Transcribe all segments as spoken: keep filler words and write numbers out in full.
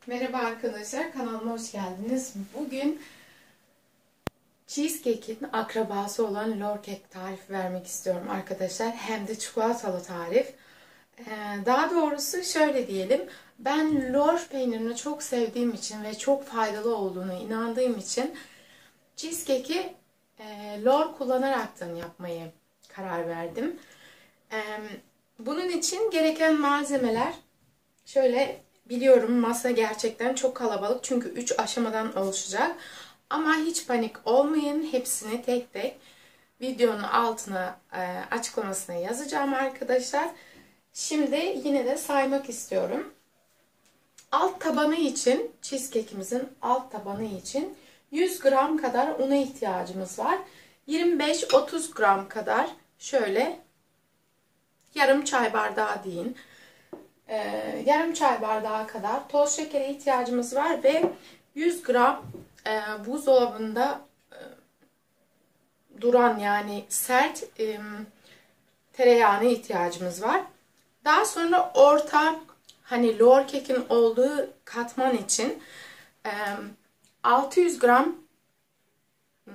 Merhaba arkadaşlar, kanalıma hoş geldiniz. Bugün cheesecake'in akrabası olan lor cake tarifi vermek istiyorum arkadaşlar. Hem de çikolatalı tarif. Ee, daha doğrusu şöyle diyelim. Ben lor peynirini çok sevdiğim için ve çok faydalı olduğunu inandığım için cheesecake'i e, lor kullanaraktan yapmayı karar verdim. E, bunun için gereken malzemeler şöyle. Biliyorum masa gerçekten çok kalabalık çünkü üç aşamadan oluşacak. Ama hiç panik olmayın. Hepsini tek tek videonun altına e, açıklamasına yazacağım arkadaşlar. Şimdi yine de saymak istiyorum. Alt tabanı için, cheesecake'imizin alt tabanı için yüz gram kadar una ihtiyacımız var. yirmi beş otuz gram kadar şöyle yarım çay bardağı deyin. Ee, yarım çay bardağı kadar toz şekere ihtiyacımız var ve yüz gram e, buzdolabında e, duran yani sert e, tereyağına ihtiyacımız var. Daha sonra orta hani lor cake'in olduğu katman için e, altı yüz gram e,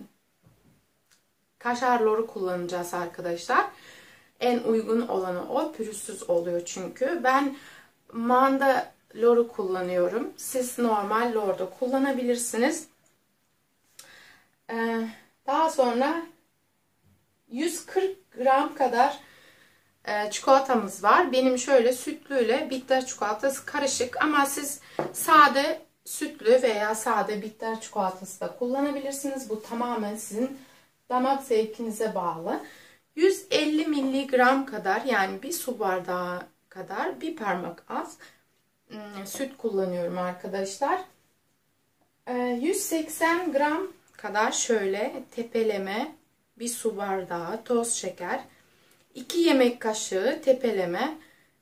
kaşar loru kullanacağız arkadaşlar. En uygun olanı o. Pürüzsüz oluyor çünkü. Ben manda loru kullanıyorum. Siz normal lor da kullanabilirsiniz. Ee, daha sonra yüz kırk gram kadar e, çikolatamız var. Benim şöyle sütlüyle bitter çikolatası karışık. Ama siz sade sütlü veya sade bitter çikolatası da kullanabilirsiniz. Bu tamamen sizin damak zevkinize bağlı. yüz elli miligram kadar yani bir su bardağı kadar bir parmak az süt kullanıyorum arkadaşlar. yüz seksen gram kadar şöyle tepeleme bir su bardağı toz şeker. iki yemek kaşığı tepeleme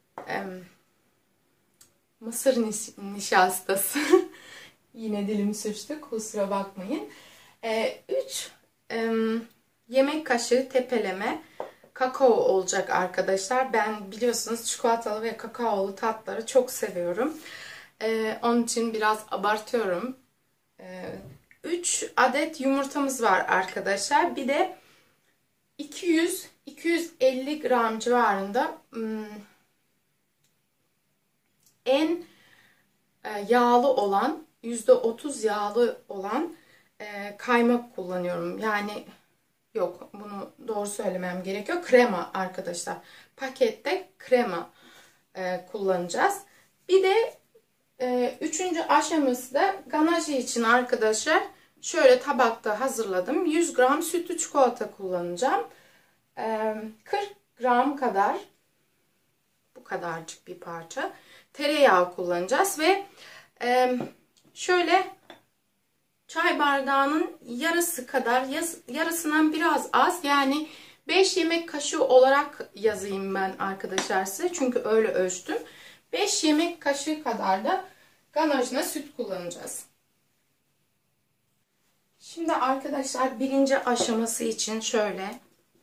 mısır nişastası. Yine dilim sürçtü, kusura bakmayın. üç yemek kaşığı tepeleme kakao olacak arkadaşlar. Ben biliyorsunuz çikolatalı ve kakaolu tatları çok seviyorum. Ee, onun için biraz abartıyorum. Ee, üç adet yumurtamız var arkadaşlar. Bir de iki yüz iki yüz elli gram civarında hmm, en e, yağlı olan yüzde otuz yağlı olan e, kaymak kullanıyorum. Yani yok, bunu doğru söylemem gerekiyor. Krema arkadaşlar. Pakette krema e, kullanacağız. Bir de e, üçüncü aşaması da ganajı için arkadaşlar. Şöyle tabakta hazırladım. yüz gram sütlü çikolata kullanacağım. E, kırk gram kadar, bu kadarcık bir parça tereyağı kullanacağız ve e, şöyle çay bardağının yarısı kadar, yarısından biraz az, yani beş yemek kaşığı olarak yazayım ben arkadaşlar size. Çünkü öyle ölçtüm. beş yemek kaşığı kadar da ganajına süt kullanacağız. Şimdi arkadaşlar birinci aşaması için şöyle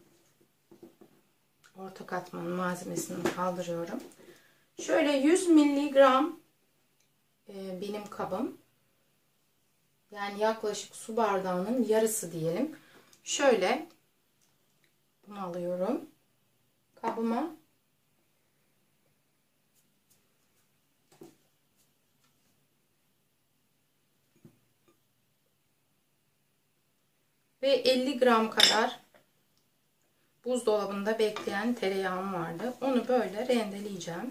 orta katmanın malzemesini kaldırıyorum. Şöyle yüz miligram benim kabım. Yani yaklaşık su bardağının yarısı diyelim. Şöyle bunu alıyorum kabıma. Ve elli gram kadar buzdolabında bekleyen tereyağım vardı. Onu böyle rendeleyeceğim.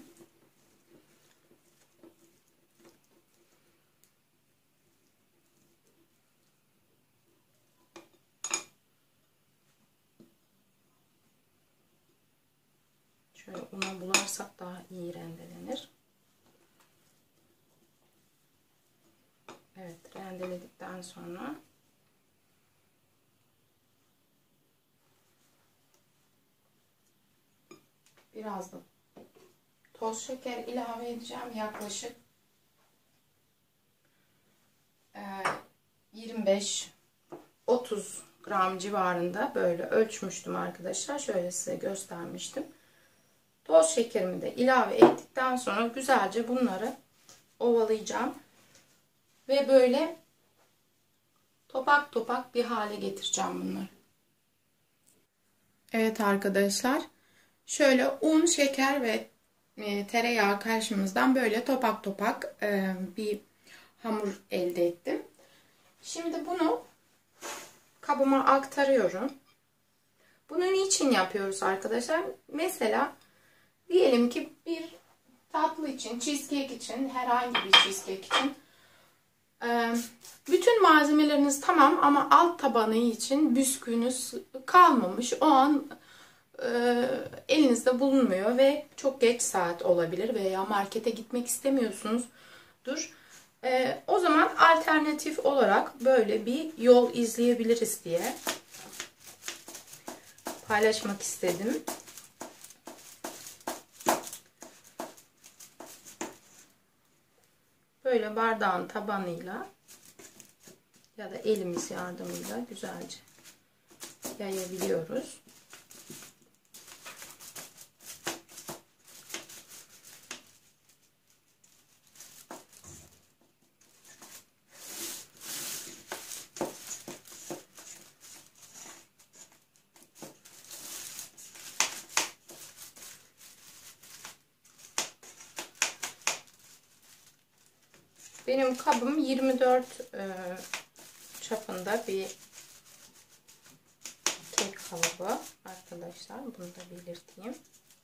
Şöyle una bularsak daha iyi rendelenir. Evet, rendeledikten sonra biraz da toz şeker ilave edeceğim. Yaklaşık yirmi beş otuz gram civarında böyle ölçmüştüm arkadaşlar. Şöyle size göstermiştim. Toz şekerimi de ilave ettikten sonra güzelce bunları ovalayacağım. Ve böyle topak topak bir hale getireceğim bunları. Evet arkadaşlar. Şöyle un, şeker ve e, tereyağı karışımımızdan böyle topak topak e, bir hamur elde ettim. Şimdi bunu kabıma aktarıyorum. Bunu niçin yapıyoruz arkadaşlar? Mesela diyelim ki bir tatlı için, cheesecake için, herhangi bir cheesecake için e, bütün malzemeleriniz tamam ama alt tabanı için bisküviniz kalmamış. O an e, elinizde bulunmuyor ve çok geç saat olabilir veya markete gitmek istemiyorsunuzdur. E, o zaman alternatif olarak böyle bir yol izleyebiliriz diye paylaşmak istedim. Böyle bardağın tabanıyla ya da elimiz yardımıyla güzelce yayabiliyoruz. Benim kabım yirmi dört e, çapında bir kek kalıbı arkadaşlar. Bunu da belirteyim.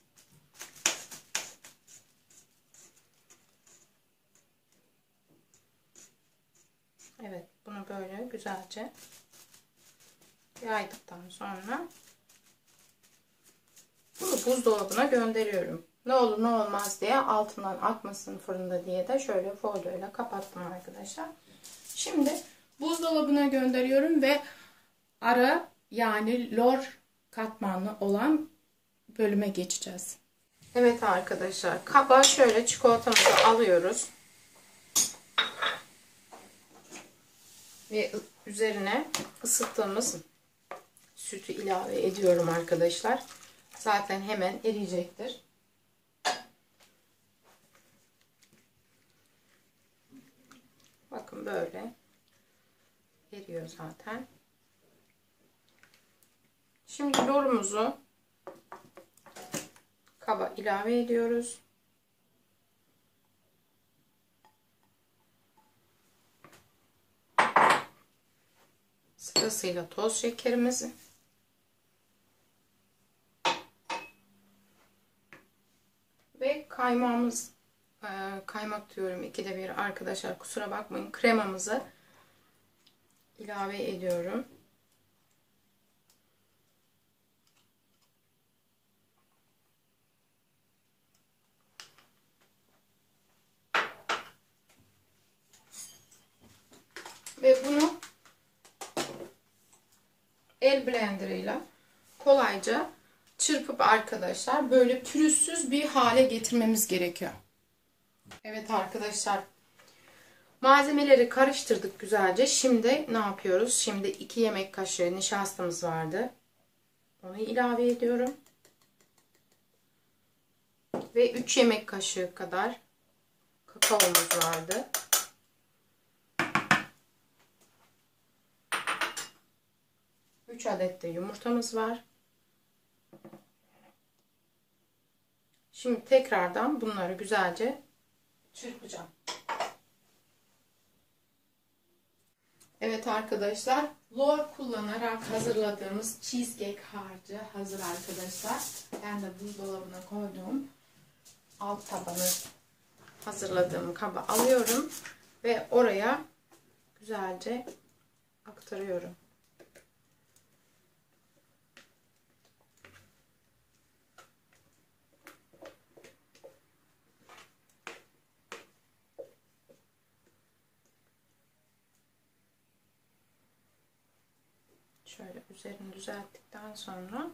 Evet, bunu böyle güzelce yaydıktan sonra bunu buzdolabına gönderiyorum. Ne olur ne olmaz diye altından akmasın fırında diye de şöyle folyoyla kapattım arkadaşlar. Şimdi buzdolabına gönderiyorum ve ara yani lor katmanlı olan bölüme geçeceğiz. Evet arkadaşlar, kaba şöyle çikolatamızı alıyoruz. Ve üzerine ısıttığımız sütü ilave ediyorum arkadaşlar. Zaten hemen eriyecektir. Bakın böyle eriyor zaten. Şimdi lorumuzu kaba ilave ediyoruz. Sırasıyla toz şekerimizi ve kaymağımız, kaymak diyorum ikide bir arkadaşlar, kusura bakmayın, kremamızı ilave ediyorum. Ve bunu el blenderıyla kolayca çırpıp arkadaşlar böyle pürüzsüz bir hale getirmemiz gerekiyor. Evet arkadaşlar, malzemeleri karıştırdık güzelce. Şimdi ne yapıyoruz? Şimdi iki yemek kaşığı nişastamız vardı. Onu ilave ediyorum. Ve üç yemek kaşığı kadar kakaomuz vardı. üç adet de yumurtamız var. Şimdi tekrardan bunları güzelce çırpacağım. Evet arkadaşlar, lor kullanarak hazırladığımız cheesecake harcı hazır arkadaşlar. Ben de buzdolabına koyduğum alt tabanı hazırladığım kaba alıyorum ve oraya güzelce aktarıyorum. Şöyle üzerini düzelttikten sonra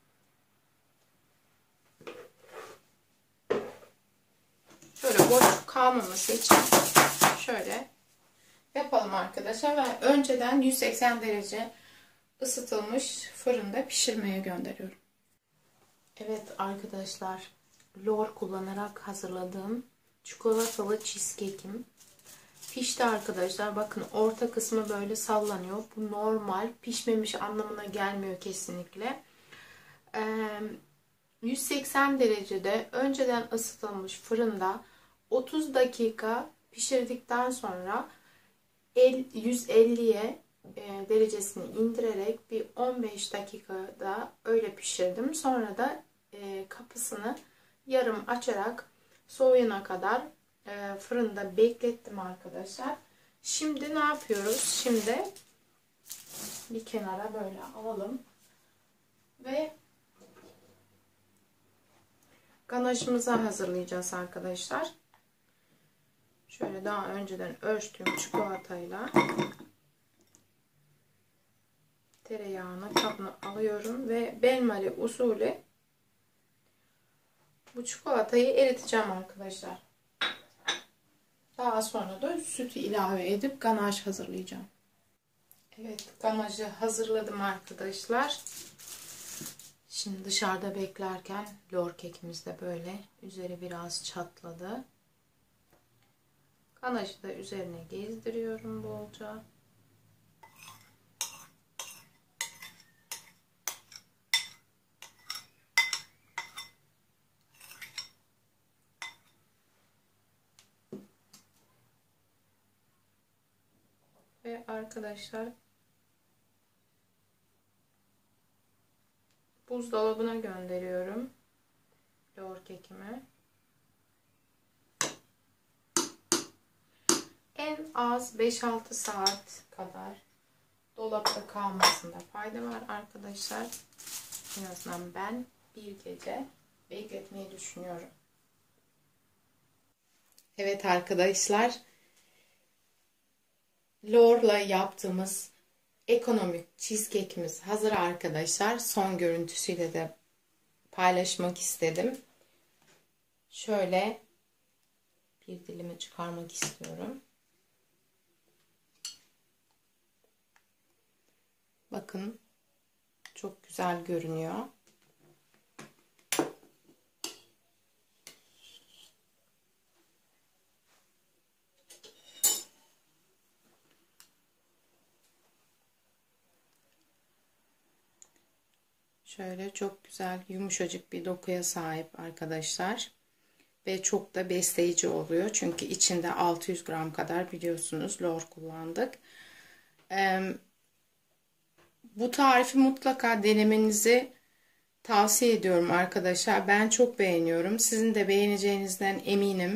şöyle boşluk kalmaması için şöyle yapalım arkadaşlar ve önceden yüz seksen derece ısıtılmış fırında pişirmeye gönderiyorum. Evet arkadaşlar, lor kullanarak hazırladığım çikolatalı cheesecake'im pişti arkadaşlar. Bakın orta kısmı böyle sallanıyor. Bu normal. Pişmemiş anlamına gelmiyor kesinlikle. Ee, yüz seksen derecede önceden ısıtılmış fırında otuz dakika pişirdikten sonra yüz elliye derecesini indirerek bir on beş dakikada öyle pişirdim. Sonra da kapısını yarım açarak soğuyana kadar fırında beklettim arkadaşlar. Şimdi ne yapıyoruz? Şimdi bir kenara böyle alalım ve ganajımızı hazırlayacağız arkadaşlar. Şöyle daha önceden ölçtüğüm çikolatayla tereyağını kabına alıyorum ve benmari usulü bu çikolatayı eriteceğim arkadaşlar. Daha sonra da sütü ilave edip ganaj hazırlayacağım. Evet, ganajı hazırladım arkadaşlar. Şimdi dışarıda beklerken lor kekimiz de böyle üzeri biraz çatladı. Ganajı da üzerine gezdiriyorum bolca. Ve arkadaşlar buzdolabına gönderiyorum lor kekimi. En az beş altı saat kadar dolapta kalmasında fayda var arkadaşlar. En azından ben bir gece bekletmeyi düşünüyorum. Evet arkadaşlar, lorla yaptığımız ekonomik cheesecake'imiz hazır arkadaşlar. Son görüntüsüyle de paylaşmak istedim. Şöyle bir dilimi çıkarmak istiyorum. Bakın çok güzel görünüyor. Şöyle çok güzel yumuşacık bir dokuya sahip arkadaşlar. Ve çok da besleyici oluyor. Çünkü içinde altı yüz gram kadar biliyorsunuz lor kullandık. Ee, bu tarifi mutlaka denemenizi tavsiye ediyorum arkadaşlar. Ben çok beğeniyorum. Sizin de beğeneceğinizden eminim.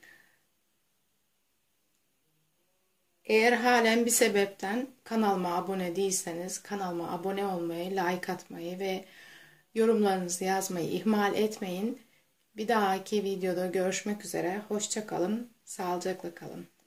Eğer halen bir sebepten kanalıma abone değilseniz kanalıma abone olmayı, like atmayı ve yorumlarınızı yazmayı ihmal etmeyin. Bir dahaki videoda görüşmek üzere. Hoşça kalın, sağlıcakla kalın.